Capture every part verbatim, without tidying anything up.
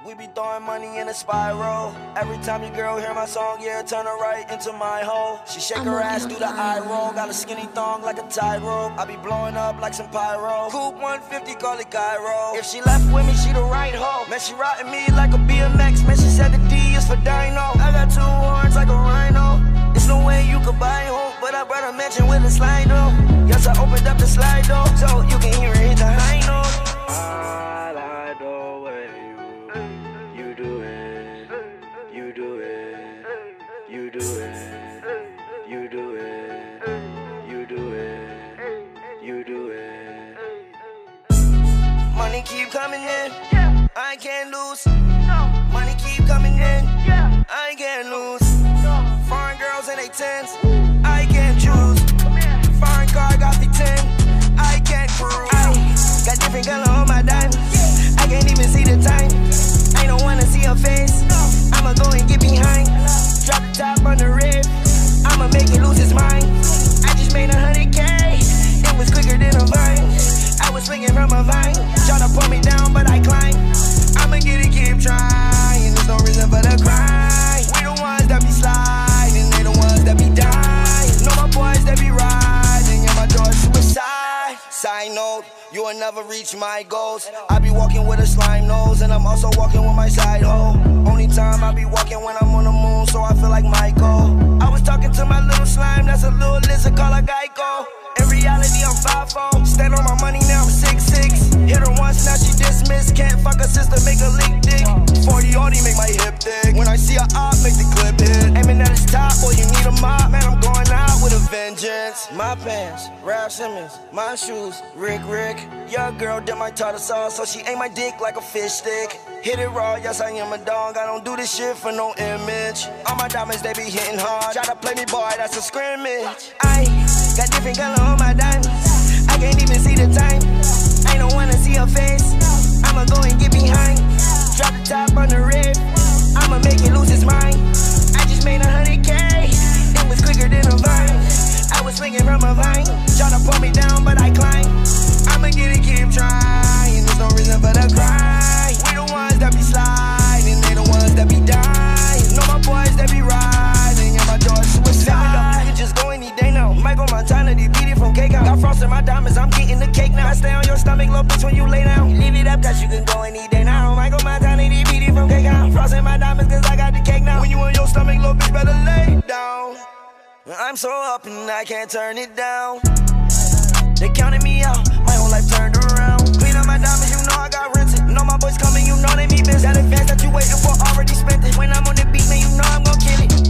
We be throwing money in a spiral. Every time your girl hear my song, yeah, turn her right into my hole. She shake I'm her ass, do the eye fire. roll. Got a skinny thong like a tightrope. I be blowing up like some pyro. Coupe one fifty, call it Cairo. If she left with me, she the right hoe. Man, she riding me like a B M X. Man, she said the D is for Dino. I got two horns like a rhino. There's no way you could buy hope, but I brought a mansion with a slide door. Yes, I opened up the slide door, so you can hear it hit the high note. I like the way you, you do it, you do it, you do it, you do it, you do it, you do it. Money keep coming in, I can't lose. Money keep coming in, I can't lose. Foreign girls in they tens, I can't choose. Foreign car got the ten, I can't cruise. I got different color on my diamonds, I can't even see the time. I don't wanna see her face, I'ma go and get behind. Drop the top on the rib, I'ma make it lose its mind. I just made a hundred K, it was quicker than a vine. I was swinging from a vine, try to pull me down but I climb. I'ma get it, keep trying, there's no reason for the cry. We the ones that be sliding, they the ones that be dying. Know my boys that be riding, yeah my door's suicide. Side note, you will never reach my goals. I be walking with a slime nose, and I'm also walking with my side hoe. Only time I be walking when I'm on the moon, so I feel like Michael. I was talking to my little slime, that's a little lizard called a Geico. In reality, I'm five four. Stand on my money, now I'm six six. Hit her once, now she dismissed. Can't fuck her sister, make her leak dick. forty already make my hip thick. When I see her up, make the clip hit. Aiming at his top, boy, you need a mop. Man, I'm going out with a vengeance. My pants, Ralph Simmons. My shoes, Rick Rick. Your girl did my tartar sauce, so she ate my dick like a fish stick. Hit it raw, yes, I am a dog. I don't do this shit for no image. All my diamonds, they be hitting hard. Try to play me, boy, that's a scrimmage. I got different color on my diamonds, I can't even see the time. I don't wanna see her face, I'ma go and get behind. Drop the top on the rib, I'ma make it lose its mind. I just made a hundred K, it was quicker than a vine. I was swinging from a vine, try to pull me down but I climb. I'ma get it, keep trying, there's no reason for the cry. We the ones that be sliding, they the ones that be dying. Know my boys that be riding, and my door's suicide. You can just go any day now. Michael Montana, they beat it from cake out. Got frost in my diamonds, I'm getting the cake now. I stay on your stomach, little bitch, when you lay down. Leave it up, cause you can go any day now. Michael Montana, they beat it from cake out. Frost in my diamonds, cause I got the cake now. When you on your stomach, little bitch, better lay down. I'm so up and I can't turn it down. They counted me out, my whole life turned around. Clean up my diamonds, you know I got rented. Know my boys coming, you know they be busy. That advance that you waiting for already spent it. When I'm on the beat, man, you know I'm gon' kill it.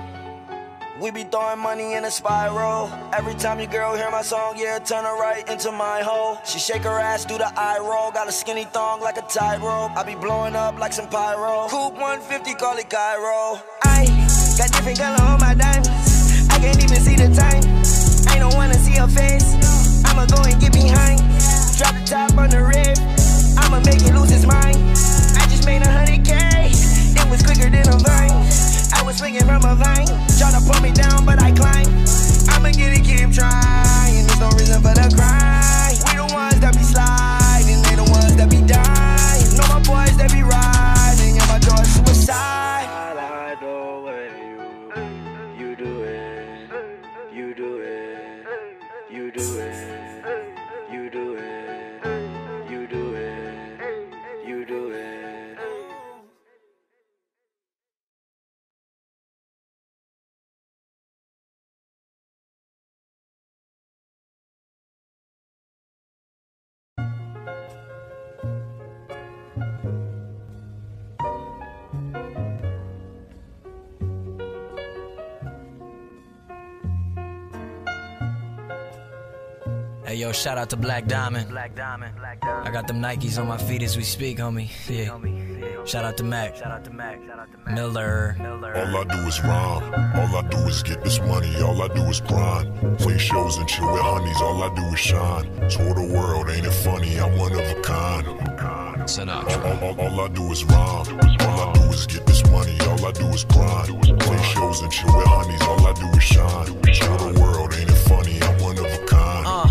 We be throwing money in a spiral. Every time your girl hear my song, yeah, turn her right into my hole. She shake her ass, do the eye roll. Got a skinny thong like a tightrope. I be blowing up like some pyro. Coupe one fifty, call it Cairo. I got different color on my diamonds, I can't even see the time. I don't wanna see her face, I'ma go and get behind. Drop the top on the rib, I'ma make it lose its mind. I just made a hundred K, it was quicker than a vine. I was swinging from a vine, try to pull me down but I climb. I'ma get it, keep trying, there's no reason for the cry. We the ones that be sliding, they the ones that be dying. Know my boys that be riding, and my door's suicide. I like the way you, you do it, you do it, you do it, you do it, you do it, you do it. Hey yo, shout out to Black Diamond. Black Diamond. Black Diamond. I got them Nikes on my feet as we speak, homie. Yeah. Shout out to Mac. Shout out to Mac. Shout out to Mac. Miller. Miller. All I do is rhyme. All I do is get this money. All I do is grind. Play shows and chill with honeys. All I do is shine. Tour the world, ain't it funny? I'm one of a kind. Sinatra. All, all, all I do is rhyme. All I do is get this money. All I do is grind. Play shows and chill with honeys. All I do is shine. Tour the world, ain't it funny? I'm one of a kind. Uh.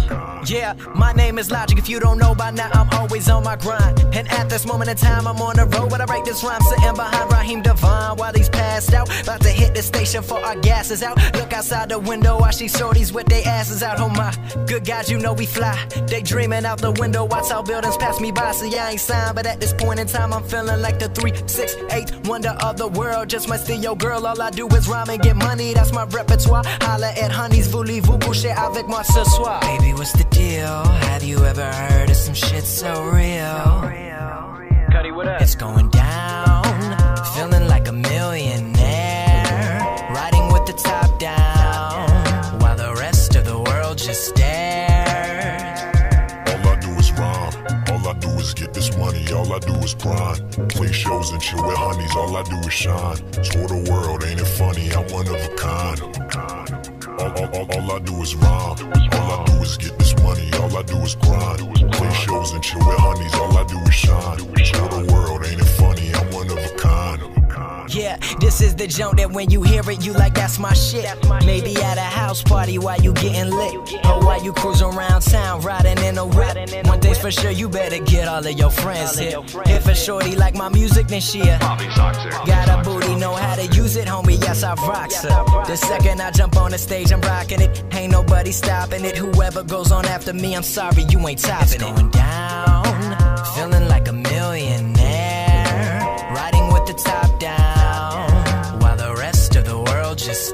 Yeah, my name is Logic. If you don't know by now, I'm always on my grind. And at this moment in time, I'm on the road. But I write this rhyme sitting behind Raheem Devon while he's passed out. About to hit the station for our gas is out. Look outside the window, I see shorties with their asses out. Oh my, good guys, you know we fly. They dreaming out the window, watch how buildings pass me by. See, I ain't signed, but at this point in time, I'm feeling like the three six eight wonder of the world. Just my steal girl, all I do is rhyme and get money. That's my repertoire. Holla at honeys, voulez-vous coucher avec moi ce soir? Baby, what's the deal? Have you ever heard of some shit so real? Cuddy, what up? It's going down, feeling like a millionaire, riding with the top down, while the rest of the world just stares. All I do is rhyme, all I do is get this money, all I do is grind. Play shows and chill with honeys, all I do is shine. Tour the world, ain't it funny, I'm one of a kind. All, all, all, all I do is rhyme, all I do is get this money, all I do is grind. Play shows and chill with honeys, all I do is shine. Tour the world, ain't it funny, I'm one of a kind. Yeah, this is the joint that when you hear it, you like, that's my shit. Maybe at a house party while you getting lit, or while you cruising around town riding in a whip. One thing's for sure, you better get all of your friends here. If a shorty like my music, then she a got a booty, know how to use it, homie, yes, I rocks her. The second I jump on the stage, I'm rocking it. Ain't nobody stopping it. Whoever goes on after me, I'm sorry, you ain't topping it. It's going down, feeling like a millionaire, riding with the top down, while the rest of the world just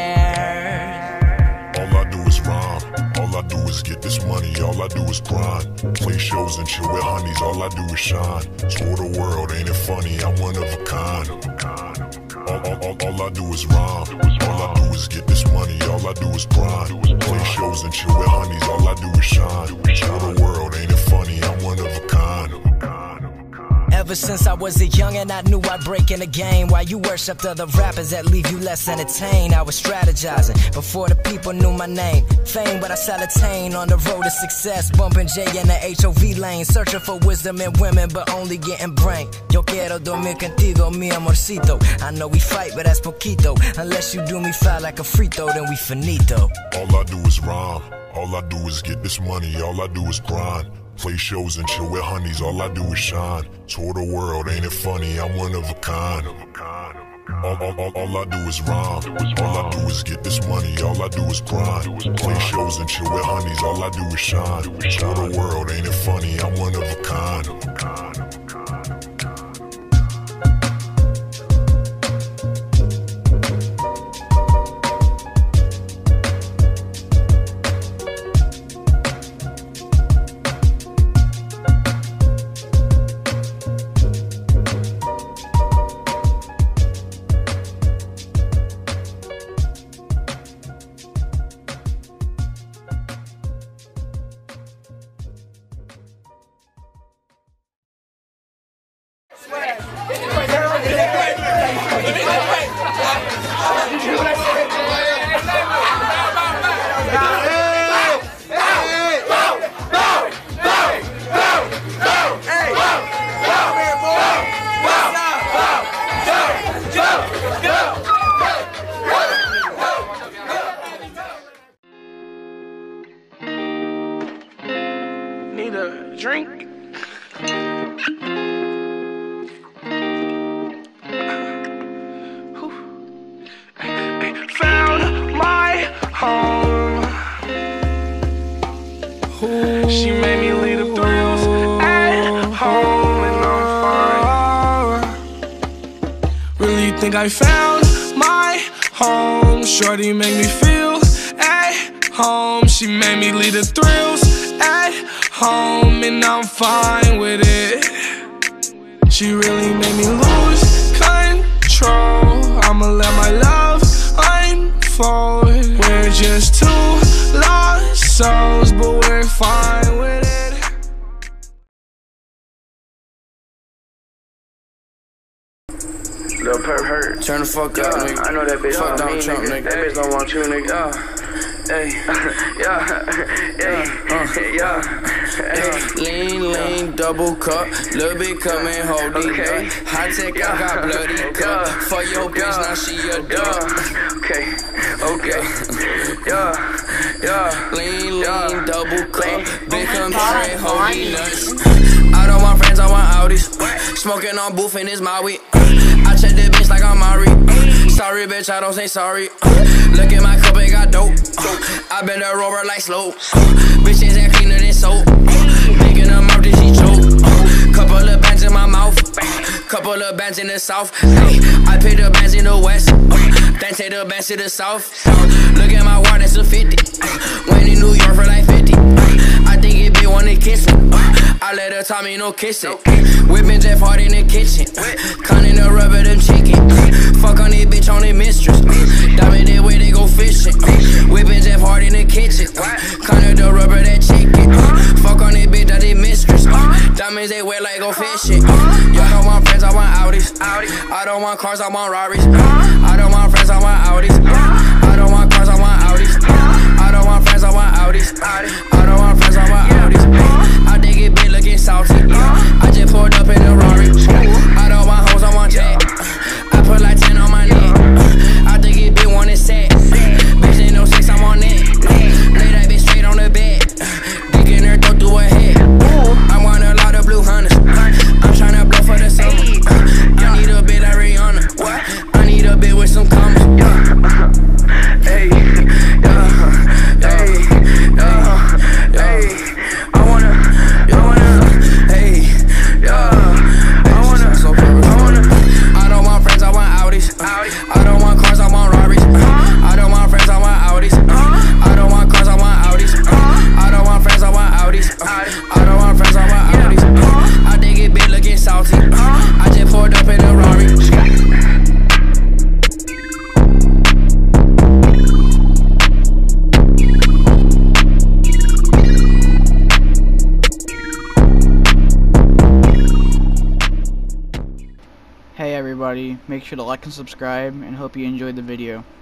stares. All I do is rhyme, all I do is get this money, all I do is grind. Play shows and chill with honeys, all I do is shine. Tour the world, ain't it funny, I'm one of a kind. All, all, all, all I do is rhyme, all I do is get this money, all I do is grind. Play shows and chill with honeys, all I do is shine. Tour the world, ain't it funny, I'm one of a kind. Ever since I was a youngin', I knew I'd break in the game. While you worshipped other rappers that leave you less entertained, I was strategizing before the people knew my name. Fame, but I solitaine on the road to success, bumping J in the H O V lane, searching for wisdom in women, but only getting brain. Yo quiero dormir contigo, mi amorcito. I know we fight, but that's poquito. Unless you do me foul like a free throw, then we finito. All I do is rhyme, all I do is get this money, all I do is grind. Play shows and chill with honeys, all I do is shine. Tour the world, ain't it funny, I'm one of a kind. All, all, all, all I do is rhyme, all I do is get this money, all I do is grind. Play shows and chill with honeys, all I do is shine. Tour the world, ain't it funny, I'm one of a kind. Need a drink? Found my home. She made me leave the thrills at home, and I'm fine. Really think I found my home. Shorty made me feel at home. She made me leave the thrills at home, and I'm fine with it. She really made me lose control. I'ma let my love unfold. We're just two lost souls, but we're fine with it. Lil' Perp hurt. Turn the fuck up, nigga. I know that bitch Fuck want Donald me, Trump, nigga. nigga. That bitch don't want you, nigga. Hey, yeah, hey, yeah, hey. Lean, lean, double cup, little bit coming, hold it Okay. up. High tech, I got bloody cup. For your bitch, now she a duck. Okay, okay, yeah, yeah. Lean, lean, double cup, big come straight, hold it nuts. I don't want friends, I want Audis. Smoking on booth in his Maui. I check the bitch like I'm Mari. Sorry, bitch, I don't say sorry. Look at my cup, it got dope. I been a rover like slow. Bitches ain't cleaner than soap. Big in her mouth, then she choke. Couple of bands in my mouth. Couple of bands in the south. Hey, I pay the bands in the west. Then take the bands to the south. Look at my water, that's a fifty. Went in New York for like fifty. I think it be wanna kiss me. I let her tell me no kissing. Whipping Jeff Hard in the kitchen. Cutting the rubber, them chicken. Fuck on this bitch on the mistress. Diamond that way they go fishing. Whipping Jeff Hard in the kitchen. Cutting the rubber, that chicken. Fuck on this bitch, that they mistress. Diamonds they wear like go fishing. Y'all don't want friends, I want Audis. I don't want cars, I want Rarries. I don't want friends, I want Audis. I don't want cars, I want Audis. I don't want friends, I want Audis. I don't want friends, I want Audis. I think it big looking salty. I just pulled up in a Rari. I don't want hoes, I want Jack. I put like ten on my neck. I think it big one is set. Bitch ain't no sex, I'm on it. Lay that bitch straight on the bed. Dick in her throat through her head. I want a lot of blue hunters. I'm tryna blow for the summer. I need a bit like Rihanna. I need a bit with some commas. Hey, yeah, hey, yeah, hey. I wanna, I wanna, hey, yeah. I wanna, I wanna. I don't want friends, I want Audis. I don't want cars, I want Rarries. I don't want friends, I want Audis. I don't want cars, I want Audis. I don't want friends, I want Audis. I don't want friends, I want Audis. I think it big looking salty. I just pulled up in a Rari. Hey everybody, make sure to like and subscribe, and hope you enjoyed the video.